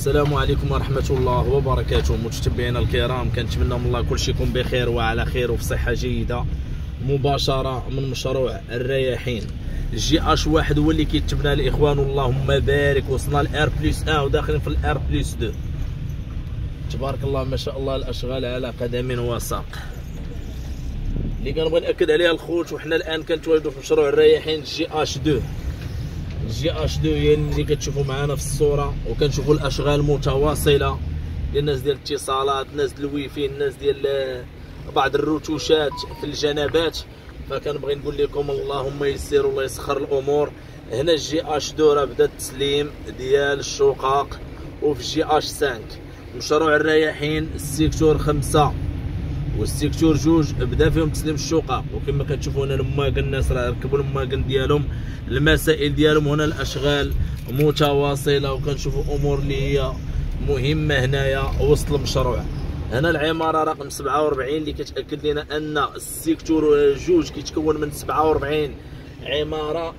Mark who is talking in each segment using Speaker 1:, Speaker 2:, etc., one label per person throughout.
Speaker 1: السلام عليكم ورحمة الله وبركاته. متتبعينا الكرام، كنتمنى من الله كلشي يكون بخير وعلى خير وفي صحة جيدة. مباشرة من مشروع الرياحين جي اش واحد هو اللي كيتبنى الاخوان، اللهم بارك. وصلنا الار بلس 1 وداخلين في الار بلس 2. تبارك الله ما شاء الله، الاشغال على قدم وساق. اللي كنبغي ناكد عليها الخوت، وحنا الان كنتواجدوا في مشروع الرياحين جي اش 2. جي اش 2 هي اللي كتشوفوا معنا في الصوره، وكنشوفوا الاشغال متواصله للناس ديال الاتصالات، الناس ديال الويفي، الناس ديال بعض الرتوشات في الجنبات. فكنبغي نقول لكم اللهم يسر والله يسخر الامور. هنا الجي اش 2 راه بدا التسليم ديال الشقق، وفي جي اش 5 مشروع الرياحين السيكتور 5 والسيكتور 2 بدا فيهم تسليم الشقق. وكما كتشوفوا هنا الماكن، الناس راه ركبوا الماكن ديالهم، المسائل ديالهم. هنا الاشغال متواصله، وكنشوفوا امور اللي هي مهمه هنايا وسط المشروع. هنا العماره رقم 47 اللي كتاكد لنا ان السيكتور 2 كيتكون من 47 عماره،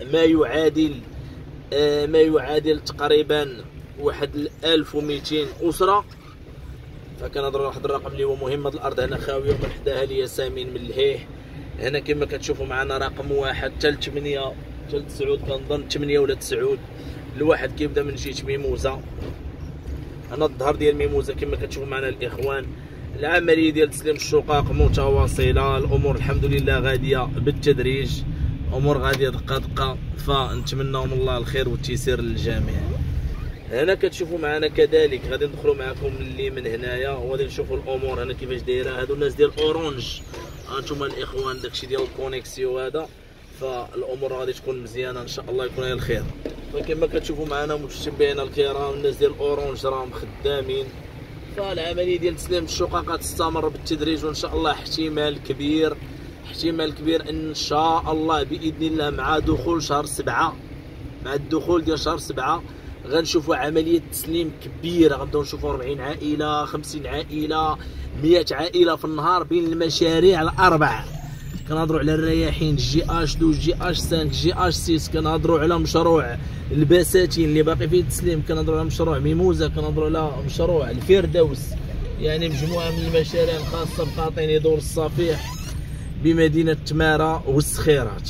Speaker 1: ما يعادل تقريبا واحد 1200 اسره. فكنهضروا واحد الرقم اللي هو مهم. هاد الارض هنا خاويه، ومن حداها الياسمين من الهيه. هنا كما كتشوفوا معنا رقم 1 حتى ل 8 حتى ل 9 كنظن 8 ولا 9. الواحد كيبدا من جهه ميموزه. هنا الظهر ديال ميموزه كما كتشوفوا معنا الاخوان. العمليه ديال تسليم الشقق متواصله، الامور الحمد لله غاديه بالتدريج، امور غاديه دقه دقه. فنتمنوا من الله الخير والتيسير للجميع. هنا كتشوفوا معنا كذلك، غادي ندخلوا معكم اللي من هنايا وغادي نشوفوا الامور هنا كيفاش دايره. هادو الناس ديال اورانج، هانتوما الاخوان، داكشي ديال الكونيكسيو هذا. فالامور غادي تكون مزيانه ان شاء الله، يكون هي الخير. فكما كتشوفوا معنا متتبعينا الكرام، الناس ديال اورانج راهم خدامين. فالعمليه ديال تسليم الشقق تستمر بالتدريج، وان شاء الله احتمال كبير ان شاء الله باذن الله مع دخول شهر 7، مع الدخول ديال شهر 7 غنشوفوا عمليه تسليم كبيره. غنبداو نشوفوا 40 عائله، 50 عائله، 100 عائله في النهار بين المشاريع الاربع. كنهضروا على الرياحين جي اش 2، جي اش 5، جي اش 6. كنهضروا على مشروع البساتين اللي باقي فيه التسليم، كنهضروا على مشروع ميموزه، كنهضروا على مشروع الفردوس. يعني مجموعه من المشاريع الخاصه بقاطني دور الصفيح بمدينه تماره والسخيرات.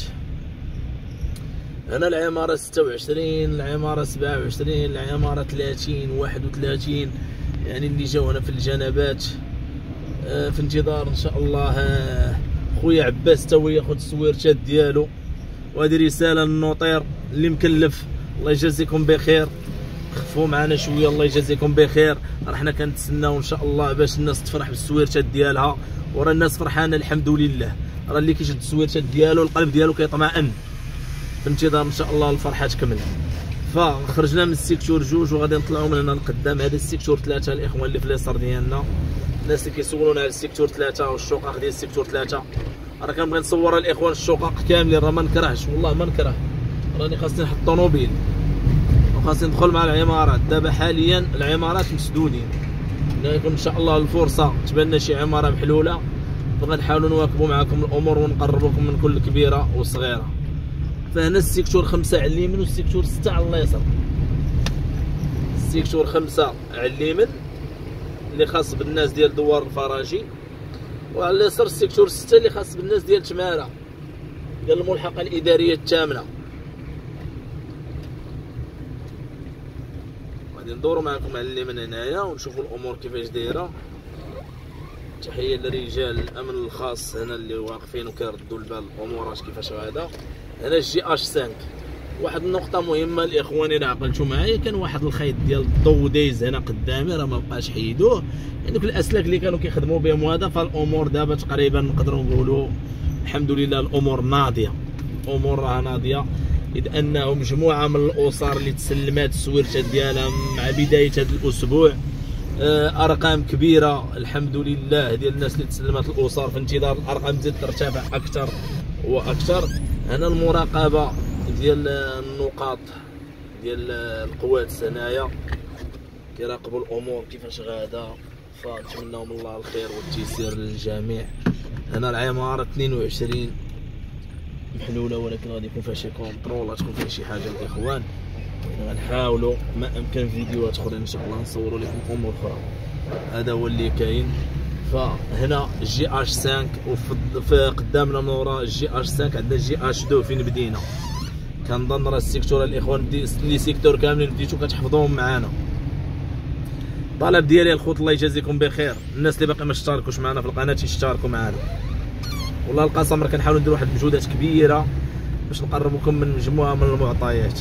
Speaker 1: هنا العمارة 26، العمارة 27، العمارة 30، 31. يعني اللي جاو هنا في الجنبات في انتظار ان شاء الله خويا عباس تا هو ياخذ السويرتات ديالو. وهذه رسالة للنوطير اللي مكلف، الله يجازيكم بخير. خفوا معنا شوية، الله يجازيكم بخير. راه حنا كنتسناو ان شاء الله باش الناس تفرح بالسويرتات ديالها، وراه الناس فرحانة الحمد لله. راه اللي كيشد السويرتات ديالو القلب ديالو كيطمئن في انتظار ان شاء الله الفرحه تكمل. فخرجنا من السيكتور 2 وغادي نطلعوا من هنا لقدام. هذا السيكتور 3 الاخوان اللي في اليسار ديالنا. الناس اللي كيسولونا على السيكتور 3 والشقق ديال السيكتور 3، راه كنبغي نصور الاخوان الشقق كاملين. راه ما نكرهش والله، ما نكره، راني خاصني نحط طوموبيل وخاصني ندخل مع العمارات. دابا حاليا العمارات مسدودين، يكون ان شاء الله الفرصه تبان شي عماره محلوله، فغنحاولوا نواكبوا معكم الامور ونقربوكم من كل كبيره وصغيره. فهنا السيكتور 5 على اليمين والسيكتور 6 على اليسار. السيكتور 5 على اليمين اللي خاص بالناس ديال دوار الفراجي، وعلى اليسار السيكتور 6 اللي خاص بالناس ديال تماره، ديال الملحقه الاداريه الثامنه. غادي ندورو معكم على اليمين هنايا ونشوفوا الامور كيفاش دايره. تحيه لرجال الامن الخاص هنا اللي واقفين وكيردوا البال الامورات كيفاش غادا. هنا الجي اش 5. واحد النقطة مهمة الاخوان إلا عقلتو معايا، كان واحد الخيط ديال الضو دايز هنا قدامي، راه ما بقاش حيدوه. يعني دوك الاسلاك اللي كانوا كيخدموا بهم وهذا، فالامور دابا تقريبا نقدروا نقولوا الحمد لله الامور ناضية. الامور راه ناضية، اذ انه مجموعة من الاسر اللي تسلمات السويرتات ديالها مع بداية هذا الاسبوع. ارقام كبيرة الحمد لله ديال الناس اللي تسلمات الاسر، في انتظار الارقام تزيد ترتفع اكثر واكثر. هنا المراقبه ديال النقاط ديال القوات هنايا كيراقبوا الامور كيفاش غادا. فنتمناو من الله الخير والتيسير للجميع. هنا العماره 22 محلوله، ولكن غادي يكون فيها شي كونطرول، غتكون فيها شي حاجه الاخوان. غنحاولوا ما امكن فيديوهات اخرى ان شاء الله نصوروا لكم امور اخرى. هذا هو اللي كاين. فهنا جي اش 5 وفي قدامنا من وراء جي اش 5 عندنا جي اش 2. فين بدينا؟ كنظن راه السيكتور الاخوان لي سيكتور كاملين بديتو كتحفظوهم معانا. الطلب ديالي الخوت الله يجازيكم بخير، الناس اللي باقي ما اشتركوش معنا في القناه يشتركوا معنا. والله القسم راه كنحاولوا نديروا واحد المجهودات كبيره باش نقربوكم من مجموعه من المعطيات.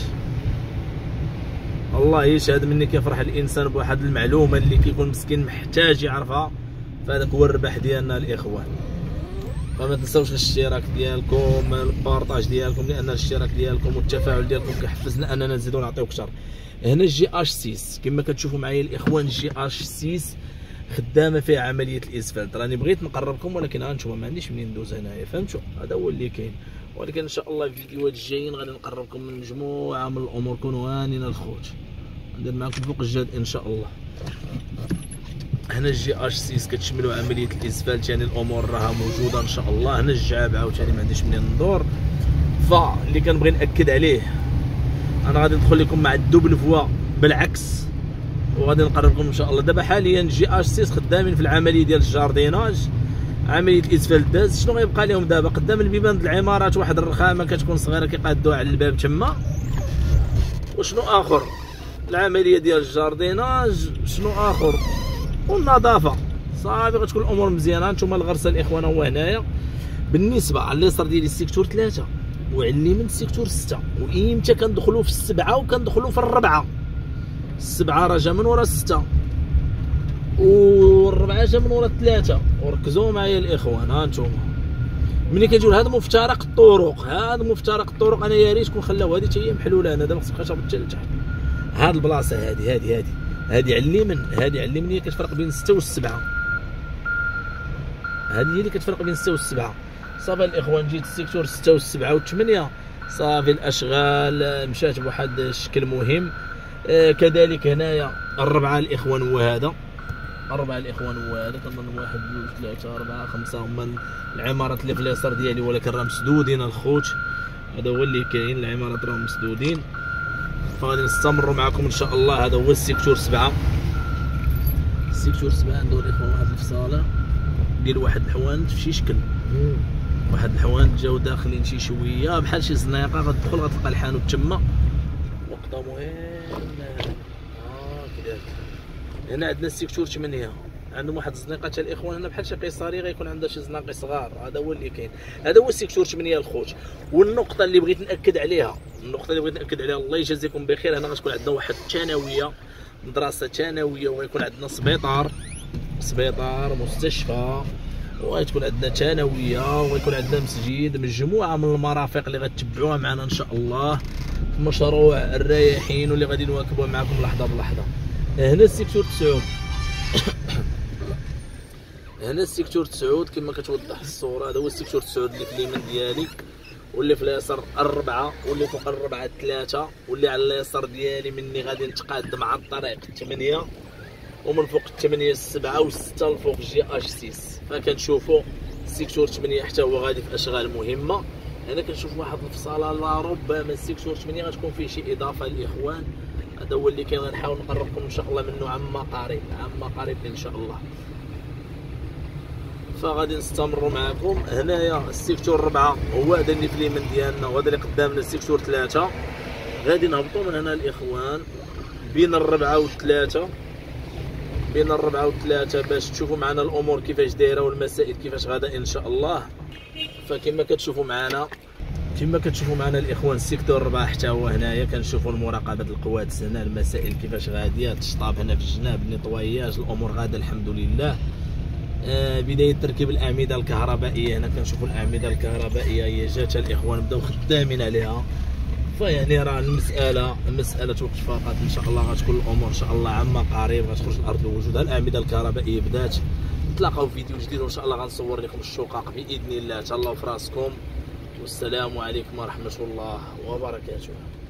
Speaker 1: الله يشهد مني كيفرح الانسان بواحد المعلومه اللي كيكون مسكين محتاج يعرفها، فهذاك هو الربح ديالنا الاخوان. فما تنساوش الاشتراك ديالكم، البارطاج ديالكم، لان الاشتراك ديالكم والتفاعل ديالكم كيحفزنا اننا نزيدو نعطيو اكثر. هنا الجي اش 6 كما كتشوفوا معايا الاخوان، الجي اش 6 خدامه فيها عمليه الاسفلت. راني بغيت نقربكم ولكن هانتوما ما عنديش منين ندوز هنايا، فهمتوا؟ هذا هو اللي كاين. ولكن ان شاء الله الفيديوهات الجايين غادي نقربكم من مجموعه من الامور. كونوا هانين الخوت، ندير معكم فوق الجد ان شاء الله. هنا الجي اش 6 كتشملوا عمليه الاسفلت، يعني الامور راها موجوده ان شاء الله. هنا الجعاب عاوتاني ما عنديش منين ندور. فاللي كنبغي ناكد عليه، انا غادي ندخل لكم مع الدوبل فوا بالعكس، وغادي نقربكم ان شاء الله. دابا حاليا جي اش 6 خدامين في العمليه ديال الجارديناج، عمليه الاسفلت داز. شنو غيبقى لهم دابا؟ قدام البيبان د العمارات واحد الرخامه كتكون صغيره كيقادوها على الباب تما. وشنو اخر؟ العمليه ديال الجارديناج. شنو اخر؟ والنظافه. صافي غتكون الامور مزيانه. نتوما الغرسه الاخوان هو هنايا. بالنسبه على اليسار ديالي السيكتور 3 وعلى اليمين السيكتور 6، وامتى كندخلوا في السبعه وكندخلوا في الربعه. السبعه راه جا من ورا 6 والربعه جا من ورا 3. وركزوا معايا الاخوان، ها انتم ملي كتجيو لهذا مفترق الطرق، هذا مفترق الطرق انا يا ريت كون خلاو هذه حتى هي محلوله. انا دابا خصك تهبط حتى لتحت. هاد البلاصه هذه على اليمين، هذه على اليمين هي كتفرق بين 6 و 7. هذه هي اللي كتفرق بين 6 و 7. صافي الاخوان، جيت السيكتور 6 و 7 و 8 صافي الاشغال مشات بواحد الشكل مهم. كذلك هنايا الربعه الاخوان هو هذا، الربعه الاخوان هو هذا. كنظن 1 2 3 4 5 هما العمارات اللي في اليسار ديالي، ولكن راه مسدودين الخوت. هذا هو اللي كاين، العمارات راهم مسدودين. فغادي نستمروا معكم ان شاء الله. هذا هو السيكتور 7. السيكتور 7 عنده الاخوان واحد الفصاله ديال واحد الحوانت في شي شكل. واحد الحوانت جاو داخلين شي شويه بحال شي زنيقه، غتدخل غتلقى الحانوت تما. نقطه مهمه كذاك. هنا عندنا السيكتور 8 عندهم واحد الزنيقه حتى الاخوان هنا بحال شي قيصري، غيكون عندها شي زناقي صغار. هذا هو اللي كاين، هذا هو السيكتور 8 الخوت. والنقطه اللي بغيت ناكد عليها، الله يجازيكم بخير، هنا غتكون عندنا واحد الثانويه، مدرسه ثانويه، وغيكون عندنا سبيطار مستشفى، وغتكون عندنا ثانويه، وغيكون عندنا مسجد، مجموعه من المرافق اللي غتتبعوها معنا ان شاء الله في مشروع الرايحين، واللي غادي نواكبوها معكم لحظه بلحظه. هنا السيكتور 9 هنا السيكتور 9 كما كتوضح الصوره. هذا هو السيكتور 9 اللي في اليمين ديالي، واللي في اليسار 4، واللي فوق 4 3، واللي على اليسار ديالي مني غادي نتقادم مع الطريق 8، ومن فوق 8 7 و6 الفوق جي اش 6. فكنشوفوا السيكتور 8 حتى هو غادي في اشغال مهمه. هنا كنشوف واحد الفصاله لربما السيكتور 8 غتكون فيه شي اضافه الاخوان. هذا هو اللي كاين، غنحاول نقربكم ان شاء الله منه عما قريب ان شاء الله. فغادي نستمروا معكم. هنايا السيكتور 4 هو هذا اللي في اليمين ديالنا، وهذا اللي قدامنا السيكتور 3. غادي نهبطوا من هنا الاخوان بين 4 و 3، باش تشوفوا معنا الامور كيفاش دايره والمسائل كيفاش غادا ان شاء الله. فكما كتشوفوا معنا الاخوان السيكتور 4 حتى هو هنايا كنشوفوا المراقبه القوات هنا، المسائل كيفاش غاديه، الشطاب هنا في الجناب، النطوياج، الامور غاده الحمد لله. بدايه تركيب الاعمده الكهربائيه، هنا كنشوفوا الاعمده الكهربائيه هي جات الاخوان بداو خدامين عليها. فيعني راه المساله وقت فقط، ان شاء الله غتكون الامور ان شاء الله عما قريب غتخرج الارض لوجودها. الاعمده الكهربائيه بدات. نتلاقاو في فيديو جديد وان شاء الله غنصور لكم الشقق باذن الله. تهلاو في راسكم، والسلام عليكم ورحمه الله وبركاته.